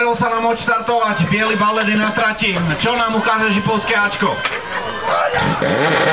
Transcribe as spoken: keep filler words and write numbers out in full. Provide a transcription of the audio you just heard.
Podarilo sa nám odštartovať, biely balet je na trati. Čo nám ukáže Žipovské Ačko?